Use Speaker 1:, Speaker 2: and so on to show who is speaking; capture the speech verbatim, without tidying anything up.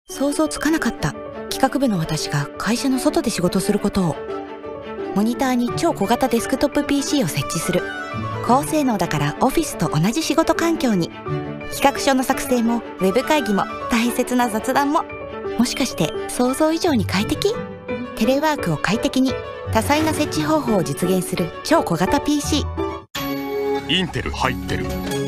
Speaker 1: 想像つかなかった。企画部の私が会社の外で仕事することを。モニターに超小型デスクトップ ピーシー を設置する。高性能だからオフィスと同じ仕事環境に。企画書の作成もウェブ会議も大切な雑談も。もしかして想像以上に快適？テレワークを快適に。多彩な設置方法を実現する超小型 ピーシー。
Speaker 2: インテル入ってる。